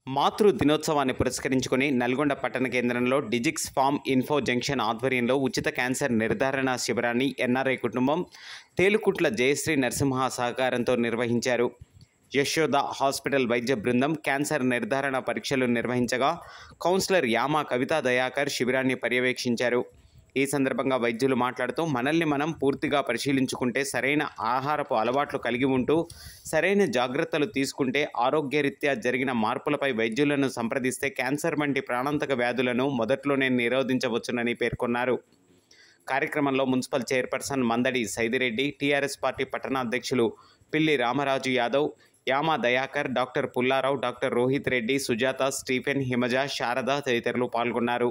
మాతృ దినోత్సవాన్ని పురస్కరించుకుని నల్గొండ పట్టణ కేంద్రంలో డిజిక్స్ ఫామ్ ఇన్ఫో జంక్షన్ ఆధ్వర్యంలో ఉచిత క్యాన్సర్ నిర్ధారణ శిబిరాన్ని ఎన్ఆర్ఐ కుటుంబం తేలుకుట్ల జయశ్రీ నరసింహ సహకారంతో నిర్వహించారు. యశోద హాస్పిటల్ వైద్య బృందం క్యాన్సర్ నిర్ధారణ పరీక్షలు నిర్వహించగా కౌన్సిలర్ యామ కవితా దయాకర్ శిబిరాన్ని పర్యవేక్షించారు. ఈ సందర్భంగా వైద్యులు మాట్లాడుతూ మనల్ని మనం పూర్తిగా పరిశీలించుకుంటే, సరైన ఆహారపు అలవాట్లు కలిగి ఉంటూ సరైన జాగ్రత్తలు తీసుకుంటే ఆరోగ్యరీత్యా జరిగిన మార్పులపై వైద్యులను సంప్రదిస్తే క్యాన్సర్ వంటి ప్రాణాంతక వ్యాధులను మొదట్లోనే నిరోధించవచ్చునని పేర్కొన్నారు. కార్యక్రమంలో municipal chairperson Mandadi Saidireddy, TRS party పట్టణ అధ్యక్షులు Pilli Ramaraju Yadav, Yama Dayakar, doctor Pullarao, doctor Rohit Reddy, Sujatha, Stephen, Himaja, Sharada తదితరులు పాల్గొన్నారు.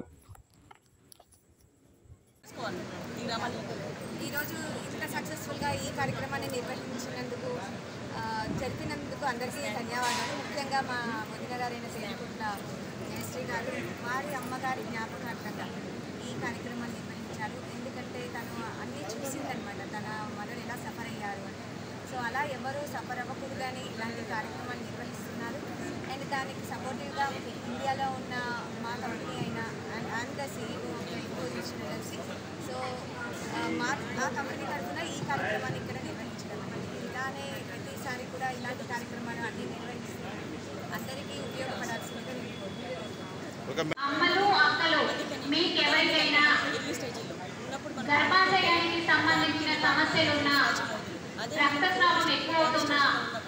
ఈరోజు ఇంత సక్సెస్ఫుల్గా ఈ కార్యక్రమాన్ని జరిపినందుకు అందరికీ ధన్యవాదాలు. ముఖ్యంగా మా వదిన గారైన తేలుకుట్ల జయశ్రీ గారు వారి అమ్మగారి జ్ఞాపకార్థంగా ఈ కార్యక్రమాన్ని నిర్వహించారు. ఎందుకంటే తను అన్నీ చూసిందనమాట, తన మదర్ ఎలా సఫర్ అయ్యారు అని. సో అలా ఎవరు సఫర్ అవ్వకూడదని ఇలాంటి కార్యక్రమాన్ని నిర్వహిస్తున్నారు. అండ్ దానికి సపోర్టివ్గా ఇండియాలో ఉన్న మా కంపెనీ అయిన అండ్ ద CEO కలిసి సో ఆ కంపెనీ తరఫున ఈ కార్యక్రమాన్ని ఇక్కడ నిర్వహించడం. ఇలానే ప్రతిసారి కూడా ఇలాంటి కార్యక్రమాలు అన్నీ నిర్వహిస్తూ అందరికీ ఉపయోగపడాల్సిందిగా అమ్మలు అక్కలు మీకు ఎవరికైనా గర్భాశయానికి సంబంధించిన సమస్యలున్నా, రక్తస్రావం ఎక్కువ అవుతున్నా,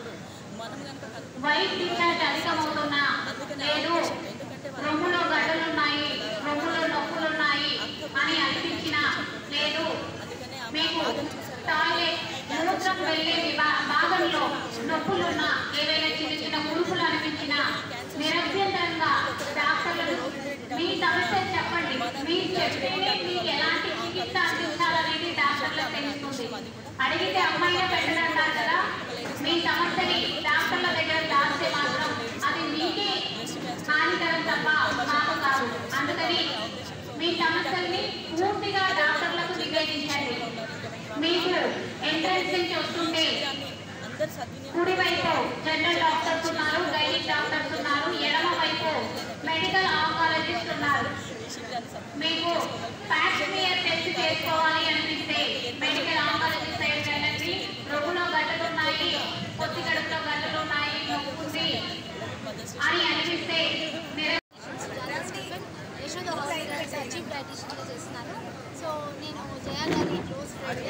వైట్ డిశ్చార్జ్ అధికమవుతున్నా, లేదు రొమ్ములో గడ్డలున్నాయి, రొమ్ములో నొప్పులున్నాయి అని అనిపించినా, లేదు మీకు టాయిలెట్ మూత్రం వెళ్ళే భాగంలో నొప్పులున్నా, ఏదైనా చిన్న చిన్న ముడుపులు అనిపించినా, నిరభ్యంతరంగా డాక్టర్లు మీ సమస్య చెప్పండి. మీరు చెప్తేనే మీకు ఎలాంటి చికిత్స అందించాలనేది డాక్టర్లకు తెలుస్తుంది. అడిగితే అమ్మాయిగా పెట్టడంటారు కదా, మీ సమస్యని డాక్టర్ల దగ్గర దాస్తే మాత్రం అది మీకే హానికరం తప్ప మాకు కాదు. అందుకని మీ సమస్యల్ని పూర్తిగా డాక్టర్లకు నివేదించండి. మీకు ఎంట్రన్స్ నుంచి వస్తుంటే కుడి వైపు జనరల్ డాక్టర్స్ ఉన్నారు, గైనిక్ డాక్టర్స్ ఉన్నారు, ఎడమ వైపు మెడికల్ ఆంకాలజిస్ట్ ఉన్నారు. మీకు ప్యాక్స్మియర్ టెస్ట్ చేసుకోవాలి అనిపిస్తే మెడికల్ ఆంకాలజిస్ట్ సైడ్ వెళ్ళండి. రొమ్ములో గడ్డలు ఉన్నాయి, పొత్తి గడుపులో గడ్డలు ఉన్నాయి, నొప్పుంది అని అనిపిస్తే యశోద హాస్పిటల్ చీఫ్ డైటీషియన్గా చేస్తున్నాను. సో నేను జయా గారి క్లోజ్ ఫ్రెండ్.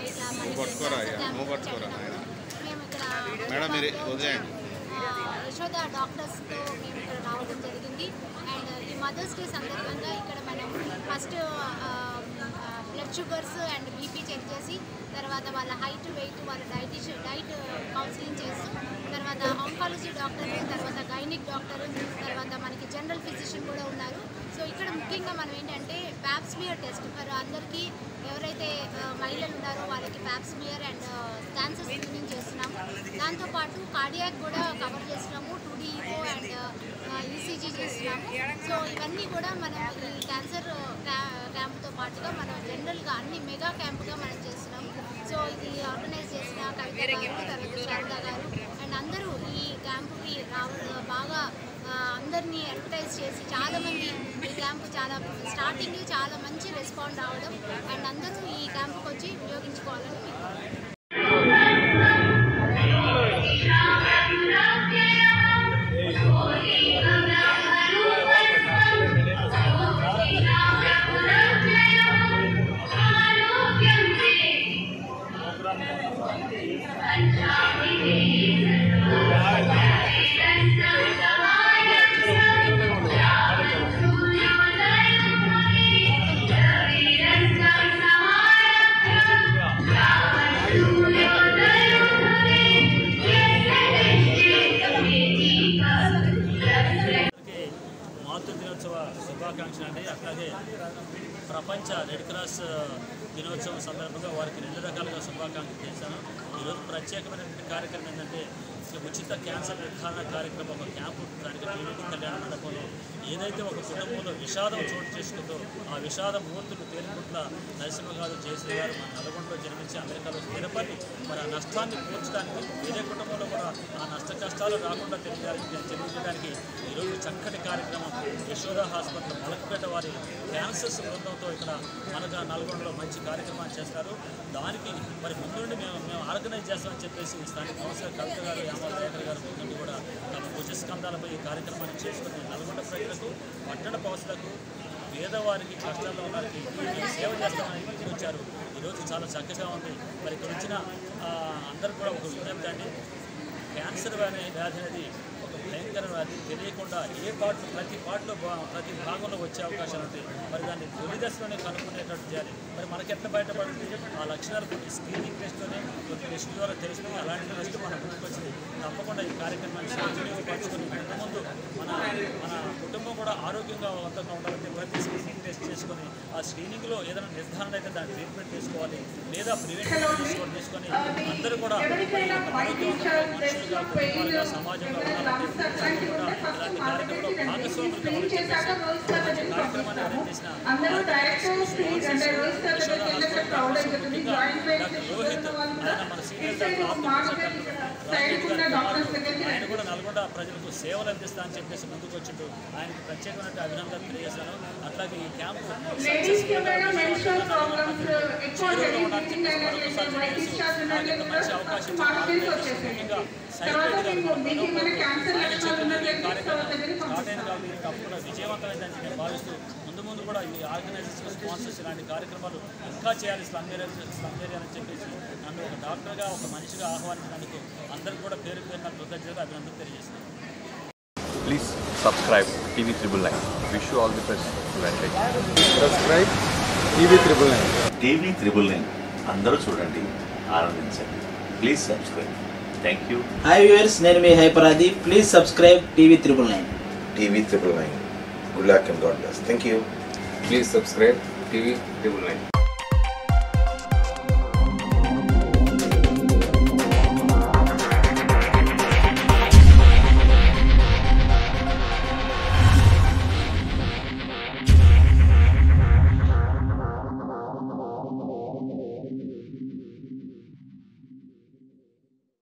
మేము ఇక్కడ యశోద డాక్టర్స్తో మేము ఇక్కడ రావడం జరిగింది. అండ్ ఈ మదర్స్ డే సందర్భంగా ఇక్కడ మనం first blood sugars and BP check చేసి, తర్వాత వాళ్ళ హైట్, వెయిట్, వాళ్ళ డైట్ కౌన్సిలింగ్ చేస్తూ, తర్వాత ఆంకాలజీ డాక్టర్, తర్వాత గైనిక్ డాక్టర్, తర్వాత మనకి జనరల్ ఫిజిషియన్ కూడా ఉన్నారు. సో ఇక్కడ ముఖ్యంగా మనం ఏంటంటే ప్యాప్స్మియర్ టెస్ట్ ఫర్ అందరికీ, ఎవరైతే మహిళలు ఉన్నారో వాళ్ళకి ప్యాప్స్మియర్ అండ్ క్యాన్సర్ స్క్రీనింగ్ చేస్తున్నాము. దాంతోపాటు కార్డియాక్ కూడా కవర్ చేస్తున్నాము, 2D ఈకో అండ్ ECG చేస్తున్నాము. సో ఇవన్నీ కూడా మనం ఈ క్యాన్సర్ క్యాంప్తో పాటుగా మనం జనరల్గా అన్ని మెగా క్యాంపుగా మనం చేస్తున్నాము. సో ఇది ఆర్గనైజ్ చేసిన కవిత గారు, తర్వాత శారద గారు అండ్ అందరూ ఈ క్యాంపుకి బాగా అందరినీ అడ్వర్టైజ్ చేసి చాలామంది ఈ క్యాంపు చాలా స్టార్టింగ్ చాలా మంచి రెస్పాండ్ రావడం అండ్ అందరూ ఈ క్యాంపుకి వచ్చి వినియోగించుకోవాలని మాతృ దినోత్సవ శుభాకాంక్షలు అండి. అట్లాగే ప్రపంచ రెడ్ క్రాస్ దినోత్సవం సందర్భంగా వారికి 2 రకాలుగా శుభాకాంక్షలు చేశాను. ఈరోజు ప్రత్యేకమైనటువంటి కార్యక్రమం ఏంటంటే ఉచిత క్యాన్సర్ నిర్ధారణ కార్యక్రమం, ఒక క్యాంపు దానికి టీడీటీ కళ్యాణ మండపంలో ఏదైతే ఒక కుటుంబంలో విషాదం చోటు చేసుకుందో ఆ విషాద మూర్తులు తేలుకుట్ల నరసింహ గారు, జయశ్రీ గారు మన నల్గొండలో జన్మించి అమెరికాలో స్థిరపడి మరి ఆ నష్టాన్ని పూడ్చడానికి వేరే కుటుంబంలో కూడా ఆ నష్ట కష్టాలు రాకుండా తెలియజేయడానికి ఈరోజు చక్కటి కార్యక్రమం యశోద హాస్పిటల్ మలకపేట వారి క్యాన్సర్స్ బృందంతో ఇక్కడ మనకు నల్గొండలో మంచి కార్యక్రమాన్ని చేస్తారు. దానికి మరి ముందు నుండి మేము ఆర్గనైజ్ చేస్తామని చెప్పేసి స్థానిక కౌన్సిలర్ కవిత గారు, యామల దయాకర్ గారు ముందు కూడా తమ భుజస్కంధాలపై ఈ కార్యక్రమాన్ని చేసుకుని నల్గొండ ప్రజలకు, పట్టణ పౌరులకు, పేదవారికి, కష్టాల్లో వారికి సేవ చేస్తామని ముందుకొచ్చారు. ఈరోజు చాలా చక్కగా ఉంది. మరి ఇక్కడ వచ్చిన అందరూ కూడా ఒక విజ్ఞప్తి అండి, క్యాన్సర్ అనే వ్యాధి అనేది ఒక భయంకర వ్యాధి. తెలియకుండా ప్రతి భాగంలో వచ్చే అవకాశాలు ఉంటాయి. మరి దాన్ని తొలి దశలోనే కనుక్కునేటట్టు చేయాలి. మరి మనకి ఎట్లా బయటపడుతుంది? ఆ లక్షణాలు కొన్ని స్క్రీనింగ్ టెస్ట్లోనే కొన్ని టెస్ట్ ద్వారా తెలుస్తుంది. అలాంటి టెస్ట్ మనం ముందుకొచ్చింది. తప్పకుండా ఈ కార్యక్రమాన్ని సద్వినియోగపరచుకొని ముందు మన కుటుంబం కూడా ఆరోగ్యంగా వంతంగా ఉండాలంటే ప్రతి స్క్రీనింగ్ టెస్ట్ చేసుకొని ఆ స్క్రీనింగ్లో ఏదైనా నిర్ధారణ అయితే దాన్ని ట్రీట్మెంట్ తీసుకోవాలి, లేదా ప్రివెంటివ్ తీసుకొని అందరూ కూడా ఆరోగ్యవంతంగా మనుషులుగా, కుటుంబాలుగా, సమాజంగా ఉండాలంటే తప్పకుండా ఇలాంటి కార్యక్రమంలో భాగస్వాములు కావాలని చెప్పేసి మంచి కార్యక్రమాన్ని అరేంజ్ చేసిన ముఖ్యంగా డాక్టర్ రోహిత్, ఆయన మన సీనియర్ డాక్టర్ ఆయన కూడా నల్గొండ ప్రజలకు సేవలు అందిస్తా అని చెప్పేసి ముందుకు వచ్చిండు. ఆయనకు ప్రత్యేకమైన అభినందనలు తెలియజేస్తాను. అట్లాగే ఈ క్యాంపు మంచి అవకాశం ముఖ్యంగా కార్యక్రమం స్టార్ట్ అయిన కాబట్టి తప్పకుండా విజయవంతమైందని నేను భావిస్తూ ముందు కూడా ఈ ఆర్గనైజేషన్ స్పాన్సర్స్ ఇలాంటి కార్యక్రమాలు ఇంకా చేయాలి స్లమ్ ఏరియాలని చెప్పేసి నన్ను ఒక డాక్టర్గా, ఒక మనిషిగా ఆహ్వానించినందుకు అందరికీ కూడా పేరు పేరున కృతజ్ఞతగా అభినందనలు తెలియజేస్తున్నాను. Please subscribe TV 999. Wish you all the best. Subscribe TV 999. TV 999 అందరూ చూడండి, ఆనందించండి. Please subscribe. Thank you. Hi viewers, నేను మీ హైపరాది. Please subscribe TV 999. TV 999. Good luck and God bless. Thank you. Please subscribe TV 999.